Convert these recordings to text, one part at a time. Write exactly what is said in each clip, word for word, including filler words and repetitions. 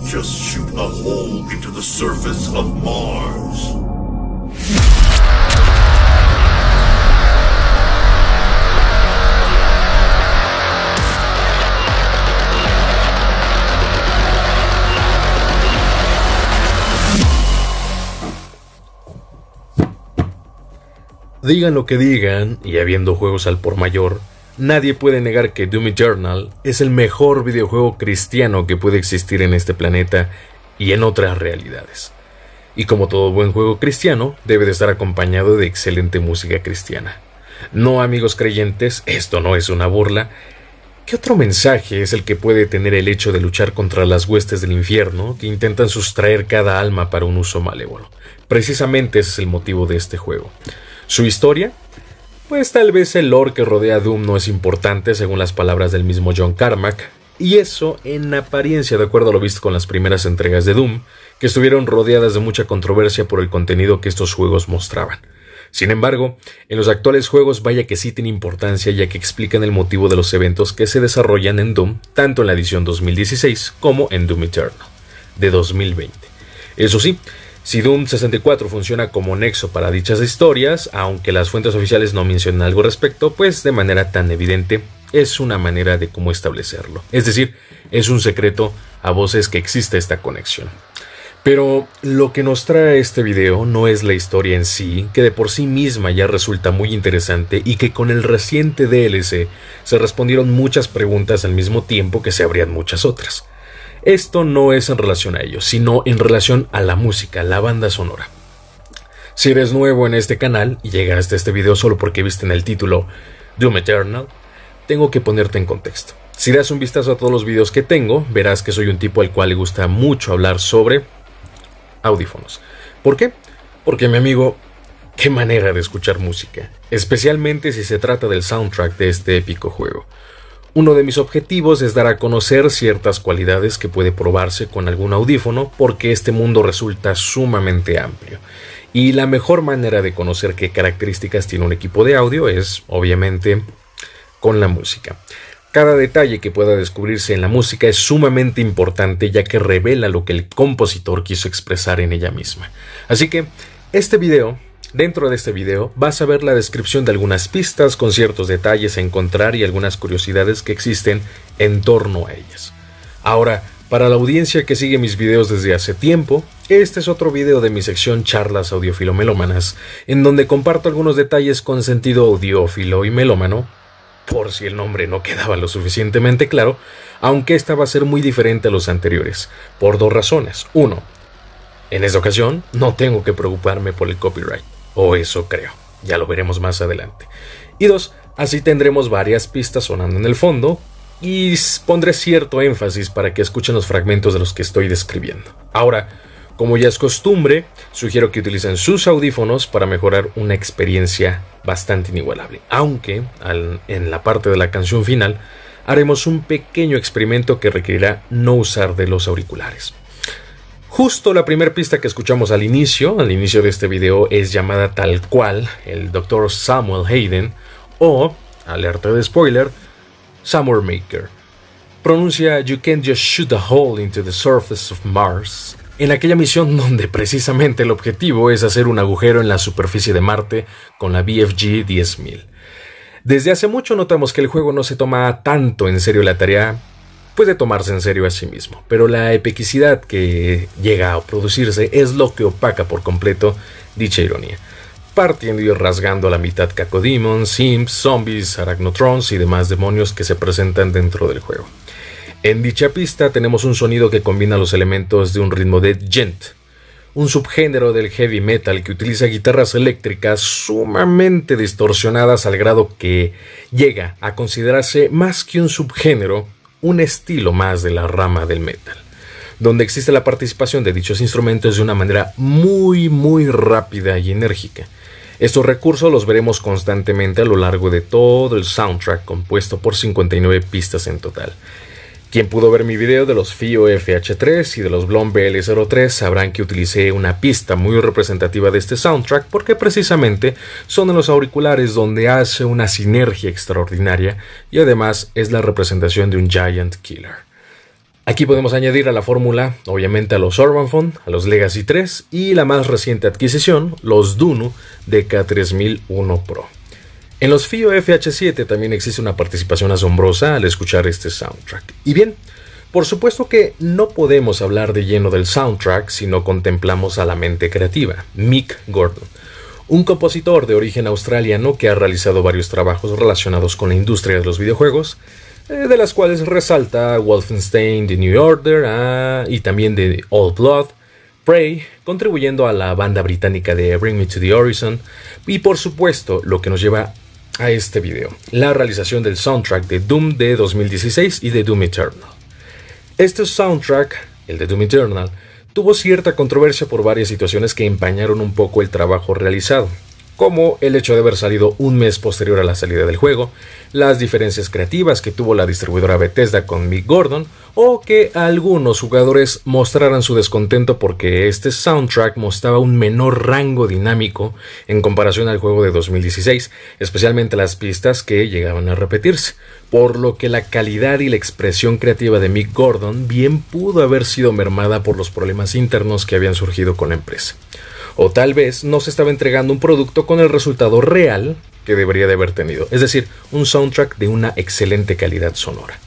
Just shoot a hole into the surface of Mars. Digan lo que digan, y habiendo juegos al por mayor, nadie puede negar que Doom Eternal es el mejor videojuego cristiano que puede existir en este planeta y en otras realidades. Y como todo buen juego cristiano, debe de estar acompañado de excelente música cristiana. No, amigos creyentes, esto no es una burla. ¿Qué otro mensaje es el que puede tener el hecho de luchar contra las huestes del infierno que intentan sustraer cada alma para un uso malévolo? Precisamente ese es el motivo de este juego. ¿Su historia? Pues tal vez el lore que rodea a Doom no es importante, según las palabras del mismo John Carmack, y eso en apariencia, de acuerdo a lo visto con las primeras entregas de Doom, que estuvieron rodeadas de mucha controversia por el contenido que estos juegos mostraban. Sin embargo, en los actuales juegos vaya que sí tiene importancia, ya que explican el motivo de los eventos que se desarrollan en Doom, tanto en la edición dos mil dieciséis como en Doom Eternal, de dos mil veinte. Eso sí, si Doom sesenta y cuatro funciona como nexo para dichas historias, aunque las fuentes oficiales no mencionan algo al respecto, pues de manera tan evidente es una manera de cómo establecerlo. Es decir, es un secreto a voces que existe esta conexión. Pero lo que nos trae este video no es la historia en sí, que de por sí misma ya resulta muy interesante y que con el reciente D L C se respondieron muchas preguntas al mismo tiempo que se abrían muchas otras. Esto no es en relación a ello, sino en relación a la música, la banda sonora. Si eres nuevo en este canal y llegaste a este video solo porque viste en el título Doom Eternal, tengo que ponerte en contexto. Si das un vistazo a todos los videos que tengo, verás que soy un tipo al cual le gusta mucho hablar sobre audífonos. ¿Por qué? Porque, mi amigo, qué manera de escuchar música, especialmente si se trata del soundtrack de este épico juego. Uno de mis objetivos es dar a conocer ciertas cualidades que puede probarse con algún audífono, porque este mundo resulta sumamente amplio. Y la mejor manera de conocer qué características tiene un equipo de audio es, obviamente, con la música. Cada detalle que pueda descubrirse en la música es sumamente importante, ya que revela lo que el compositor quiso expresar en ella misma. Así que, este video... Dentro de este video vas a ver la descripción de algunas pistas con ciertos detalles a encontrar y algunas curiosidades que existen en torno a ellas. Ahora, para la audiencia que sigue mis videos desde hace tiempo, este es otro video de mi sección Charlas Audiófilo-Melómanas, en donde comparto algunos detalles con sentido audiófilo y melómano, por si el nombre no quedaba lo suficientemente claro, aunque esta va a ser muy diferente a los anteriores, por dos razones. Uno, en esta ocasión no tengo que preocuparme por el copyright. O eso creo, ya lo veremos más adelante. Y dos, así tendremos varias pistas sonando en el fondo y pondré cierto énfasis para que escuchen los fragmentos de los que estoy describiendo. Ahora, como ya es costumbre, sugiero que utilicen sus audífonos para mejorar una experiencia bastante inigualable. Aunque, al, en la parte de la canción final, haremos un pequeño experimento que requerirá no usar de los auriculares. Justo la primera pista que escuchamos al inicio, al inicio de este video, es llamada tal cual el doctor Samuel Hayden o, alerta de spoiler, Summer Maker. Pronuncia You can't just shoot a hole into the surface of Mars, en aquella misión donde precisamente el objetivo es hacer un agujero en la superficie de Marte con la B F G diez mil. Desde hace mucho notamos que el juego no se toma tanto en serio la tarea, puede tomarse en serio a sí mismo, pero la epicidad que llega a producirse es lo que opaca por completo dicha ironía, partiendo y rasgando a la mitad cacodemons, imps, zombies, arachnotrons y demás demonios que se presentan dentro del juego. En dicha pista tenemos un sonido que combina los elementos de un ritmo de djent, un subgénero del heavy metal que utiliza guitarras eléctricas sumamente distorsionadas al grado que llega a considerarse más que un subgénero, un estilo más de la rama del metal, donde existe la participación de dichos instrumentos de una manera muy muy rápida y enérgica. Estos recursos los veremos constantemente a lo largo de todo el soundtrack, compuesto por cincuenta y nueve pistas en total. Quien pudo ver mi video de los F I O F H tres y de los Blom B L cero tres sabrán que utilicé una pista muy representativa de este soundtrack porque precisamente son en los auriculares donde hace una sinergia extraordinaria y además es la representación de un Giant Killer. Aquí podemos añadir a la fórmula, obviamente, a los Urban Fun, a los Legacy tres y la más reciente adquisición, los Dunu D K tres mil uno Pro. En los F I O F H siete también existe una participación asombrosa al escuchar este soundtrack. Y bien, por supuesto que no podemos hablar de lleno del soundtrack si no contemplamos a la mente creativa, Mick Gordon, un compositor de origen australiano que ha realizado varios trabajos relacionados con la industria de los videojuegos, eh, de las cuales resalta Wolfenstein: The New Order ah, y también de Old Blood, Prey, contribuyendo a la banda británica de Bring Me to the Horizon, y por supuesto lo que nos lleva a este video, la realización del soundtrack de Doom de dos mil dieciséis y de Doom Eternal. Este soundtrack, el de Doom Eternal, tuvo cierta controversia por varias situaciones que empañaron un poco el trabajo realizado, como el hecho de haber salido un mes posterior a la salida del juego, las diferencias creativas que tuvo la distribuidora Bethesda con Mick Gordon, o que algunos jugadores mostraran su descontento porque este soundtrack mostraba un menor rango dinámico en comparación al juego de dos mil dieciséis, especialmente las pistas que llegaban a repetirse, por lo que la calidad y la expresión creativa de Mick Gordon bien pudo haber sido mermada por los problemas internos que habían surgido con la empresa. O tal vez no se estaba entregando un producto con el resultado real que debería de haber tenido, es decir, un soundtrack de una excelente calidad sonora.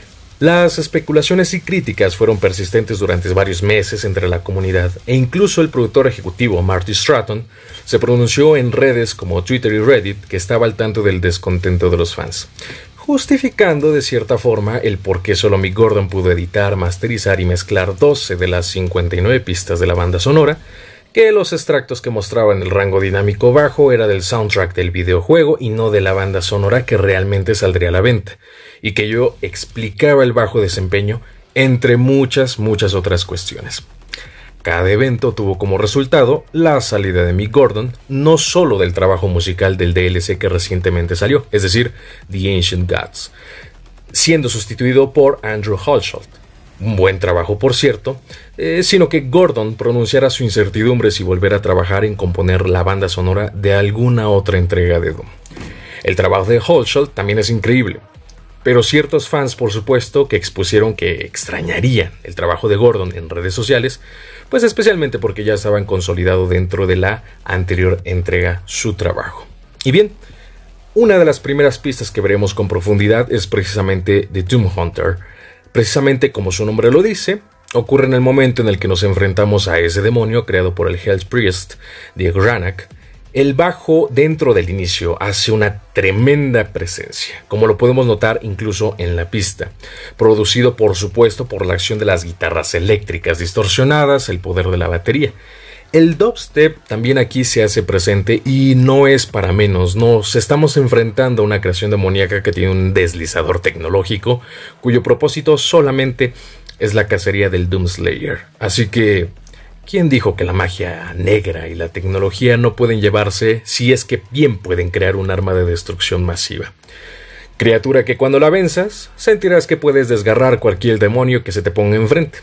Las especulaciones y críticas fueron persistentes durante varios meses entre la comunidad, e incluso el productor ejecutivo Marty Stratton se pronunció en redes como Twitter y Reddit que estaba al tanto del descontento de los fans, justificando de cierta forma el por qué solo Mick Gordon pudo editar, masterizar y mezclar doce de las cincuenta y nueve pistas de la banda sonora, que los extractos que mostraban el rango dinámico bajo era del soundtrack del videojuego y no de la banda sonora que realmente saldría a la venta, y que yo explicaba el bajo desempeño, entre muchas, muchas otras cuestiones. Cada evento tuvo como resultado la salida de Mick Gordon, no solo del trabajo musical del D L C que recientemente salió, es decir, The Ancient Gods, siendo sustituido por Andrew Hulshult. Un buen trabajo, por cierto, eh, sino que Gordon pronunciara su incertidumbre si volver a trabajar en componer la banda sonora de alguna otra entrega de Doom. El trabajo de Hulshult también es increíble, pero ciertos fans, por supuesto, que expusieron que extrañarían el trabajo de Gordon en redes sociales, pues especialmente porque ya estaban consolidado dentro de la anterior entrega su trabajo. Y bien, una de las primeras pistas que veremos con profundidad es precisamente de Doom Hunter. Precisamente como su nombre lo dice, ocurre en el momento en el que nos enfrentamos a ese demonio creado por el Hell Priest de Granak. El bajo dentro del inicio hace una tremenda presencia, como lo podemos notar incluso en la pista, producido por supuesto por la acción de las guitarras eléctricas distorsionadas, el poder de la batería. El dubstep también aquí se hace presente y no es para menos, nos estamos enfrentando a una creación demoníaca que tiene un deslizador tecnológico cuyo propósito solamente es la cacería del Doomslayer. Así que, ¿quién dijo que la magia negra y la tecnología no pueden llevarse si es que bien pueden crear un arma de destrucción masiva? Criatura que cuando la venzas, sentirás que puedes desgarrar cualquier demonio que se te ponga enfrente.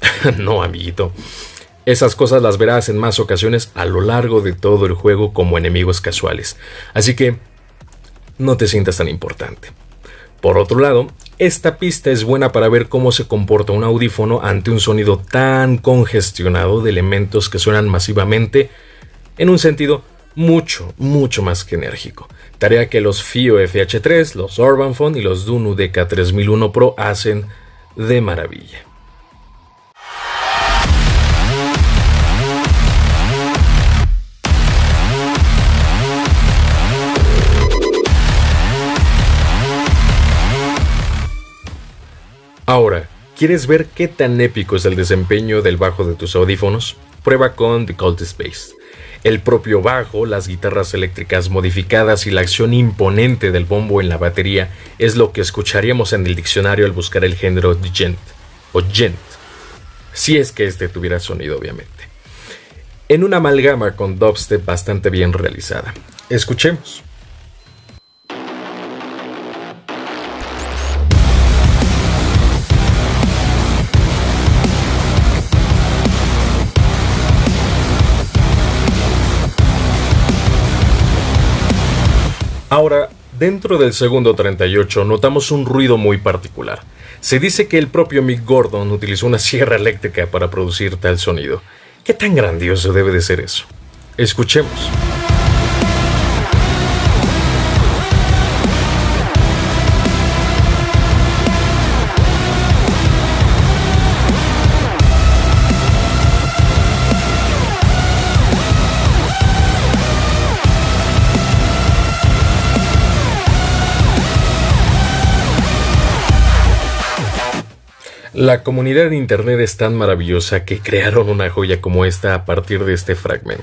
No, amiguito. Esas cosas las verás en más ocasiones a lo largo de todo el juego como enemigos casuales, así que no te sientas tan importante. Por otro lado, esta pista es buena para ver cómo se comporta un audífono ante un sonido tan congestionado de elementos que suenan masivamente en un sentido mucho, mucho más que enérgico. Tarea que los F I O F H tres, los Urban Fun y los Dunu D K tres mil uno Pro hacen de maravilla. Ahora, ¿quieres ver qué tan épico es el desempeño del bajo de tus audífonos? Prueba con The Cultist Bass. El propio bajo, las guitarras eléctricas modificadas y la acción imponente del bombo en la batería es lo que escucharíamos en el diccionario al buscar el género djent o djent, si es que este tuviera sonido, obviamente, en una amalgama con dubstep bastante bien realizada. Escuchemos. Ahora, Dentro del segundo treinta y ocho notamos un ruido muy particular. Se dice que el propio Mick Gordon utilizó una sierra eléctrica para producir tal sonido. ¿Qué tan grandioso debe de ser eso? Escuchemos. La comunidad de internet es tan maravillosa que crearon una joya como esta a partir de este fragmento.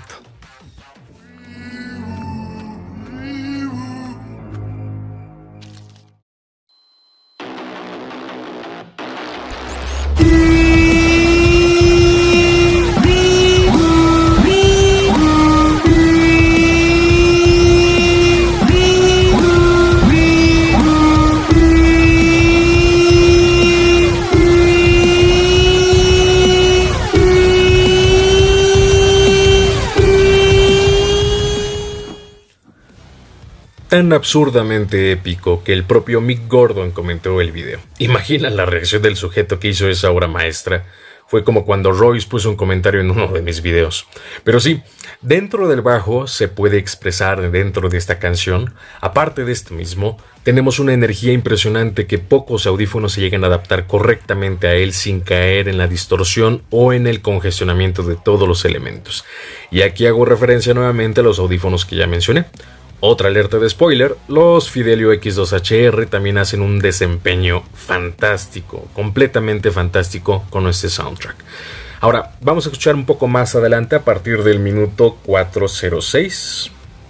Tan absurdamente épico que el propio Mick Gordon comentó el video. Imagina la reacción del sujeto que hizo esa obra maestra. Fue como cuando Royce puso un comentario en uno de mis videos. Pero sí, dentro del bajo se puede expresar dentro de esta canción. Aparte de esto mismo, tenemos una energía impresionante que pocos audífonos se llegan a adaptar correctamente a él sin caer en la distorsión o en el congestionamiento de todos los elementos. Y aquí hago referencia nuevamente a los audífonos que ya mencioné. Otra alerta de spoiler, los Fidelio X dos H R también hacen un desempeño fantástico, completamente fantástico con este soundtrack. Ahora, vamos a escuchar un poco más adelante a partir del minuto cuatro cero seis.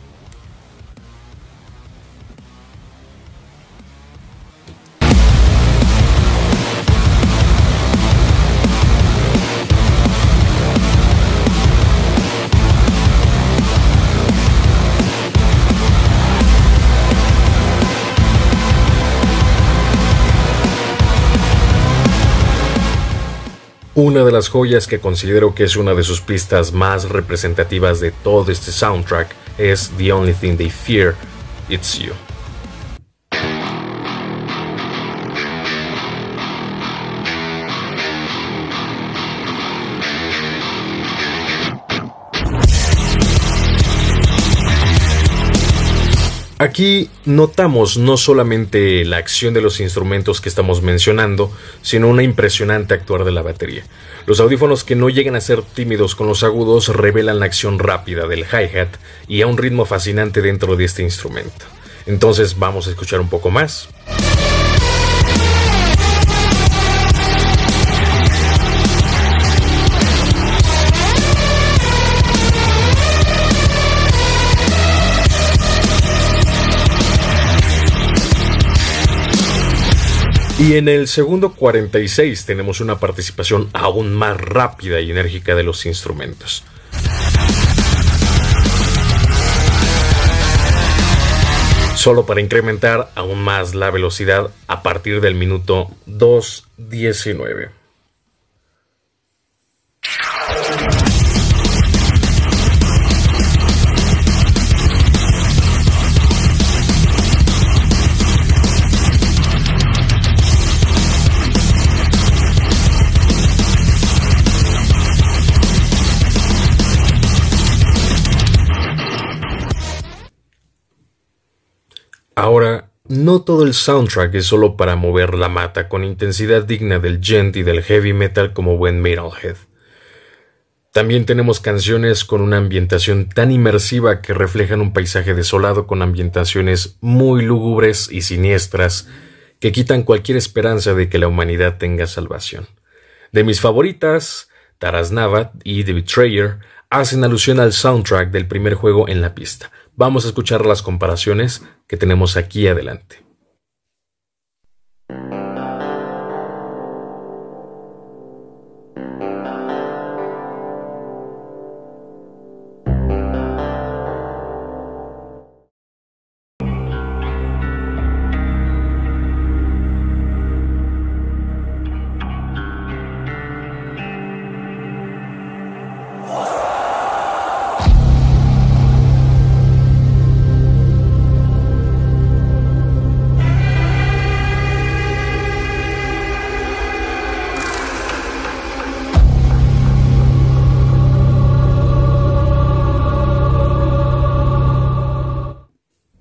Una de las joyas que considero que es una de sus pistas más representativas de todo este soundtrack es The Only Thing They Fear, It's You. Aquí notamos no solamente la acción de los instrumentos que estamos mencionando, sino una impresionante actuar de la batería. Los audífonos que no llegan a ser tímidos con los agudos revelan la acción rápida del hi-hat y a un ritmo fascinante dentro de este instrumento. Entonces vamos a escuchar un poco más. Y en el segundo cuarenta y seis tenemos una participación aún más rápida y enérgica de los instrumentos. Solo para incrementar aún más la velocidad a partir del minuto dos diecinueve. Ahora, no todo el soundtrack es solo para mover la mata con intensidad digna del djent y del heavy metal como buen Metalhead. También tenemos canciones con una ambientación tan inmersiva que reflejan un paisaje desolado con ambientaciones muy lúgubres y siniestras que quitan cualquier esperanza de que la humanidad tenga salvación. De mis favoritas, Taras Navat y The Betrayer hacen alusión al soundtrack del primer juego en la pista. Vamos a escuchar las comparaciones que tenemos aquí adelante.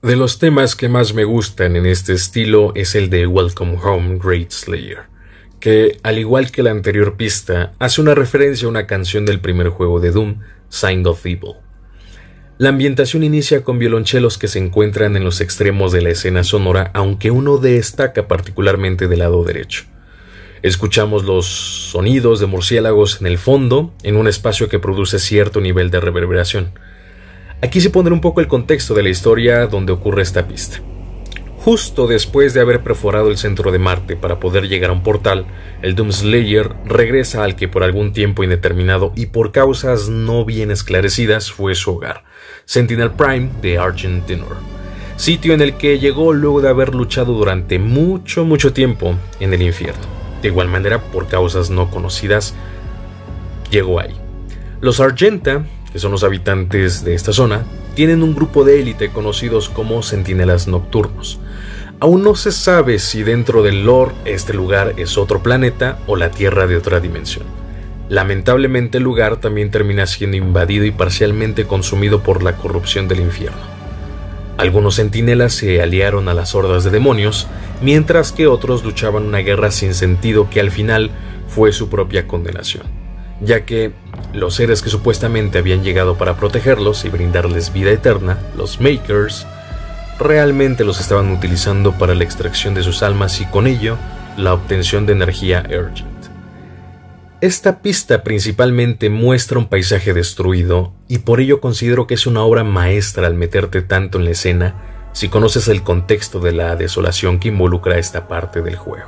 De los temas que más me gustan en este estilo es el de Welcome Home Great Slayer, que, al igual que la anterior pista, hace una referencia a una canción del primer juego de Doom, Sign of Evil. La ambientación inicia con violonchelos que se encuentran en los extremos de la escena sonora, aunque uno destaca particularmente del lado derecho. Escuchamos los sonidos de murciélagos en el fondo, en un espacio que produce cierto nivel de reverberación. Aquí se pondrá un poco el contexto de la historia donde ocurre esta pista. Justo después de haber perforado el centro de Marte para poder llegar a un portal, el Doomslayer regresa al que por algún tiempo indeterminado y por causas no bien esclarecidas fue su hogar, Sentinel Prime de Argent Tenor, sitio en el que llegó luego de haber luchado durante mucho, mucho tiempo en el infierno. De igual manera, por causas no conocidas, llegó ahí. Los Argenta, que son los habitantes de esta zona, tienen un grupo de élite conocidos como Centinelas Nocturnos. Aún no se sabe si dentro del lore este lugar es otro planeta o la Tierra de otra dimensión. Lamentablemente el lugar también termina siendo invadido y parcialmente consumido por la corrupción del infierno. Algunos centinelas se aliaron a las hordas de demonios, mientras que otros luchaban una guerra sin sentido que al final fue su propia condenación, ya que los seres que supuestamente habían llegado para protegerlos y brindarles vida eterna, los Makers, realmente los estaban utilizando para la extracción de sus almas y con ello la obtención de energía Argent. Esta pista principalmente muestra un paisaje destruido y por ello considero que es una obra maestra al meterte tanto en la escena si conoces el contexto de la desolación que involucra esta parte del juego.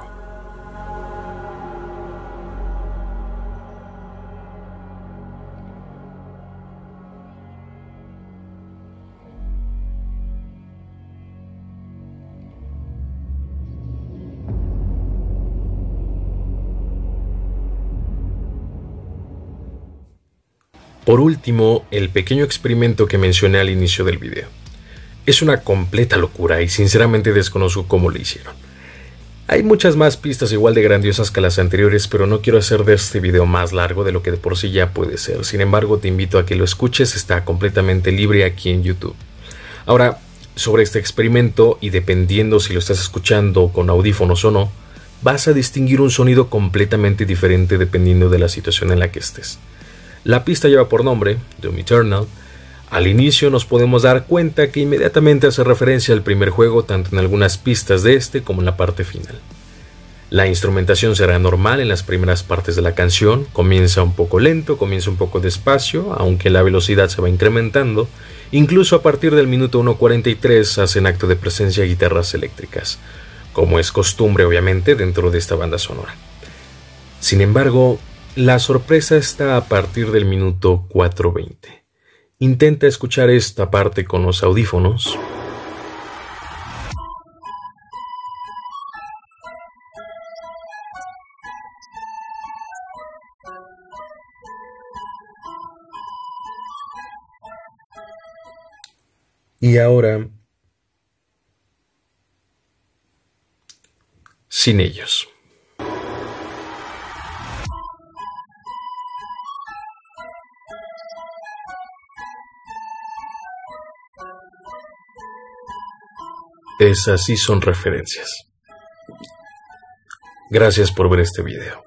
Por último, el pequeño experimento que mencioné al inicio del video. Es una completa locura y sinceramente desconozco cómo lo hicieron. Hay muchas más pistas igual de grandiosas que las anteriores, pero no quiero hacer de este video más largo de lo que de por sí ya puede ser. Sin embargo, te invito a que lo escuches, está completamente libre aquí en YouTube. Ahora, sobre este experimento, y dependiendo si lo estás escuchando con audífonos o no, vas a distinguir un sonido completamente diferente dependiendo de la situación en la que estés. La pista lleva por nombre Doom Eternal. Al inicio nos podemos dar cuenta que inmediatamente hace referencia al primer juego tanto en algunas pistas de este como en la parte final. La instrumentación será normal en las primeras partes de la canción, comienza un poco lento, comienza un poco despacio, aunque la velocidad se va incrementando. Incluso a partir del minuto uno cuarenta y tres hacen acto de presencia guitarras eléctricas, como es costumbre obviamente dentro de esta banda sonora. Sin embargo, la sorpresa está a partir del minuto cuatro veinte. Intenta escuchar esta parte con los audífonos. Y ahora, sin ellos. Esas sí son referencias. Gracias por ver este video.